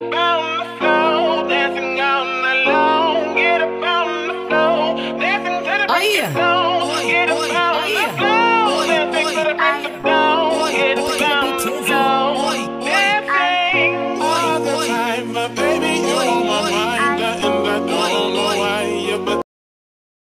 On the floor, dancing all night long. Get up on the floor, dancing to the Oh break of yeah. dawn.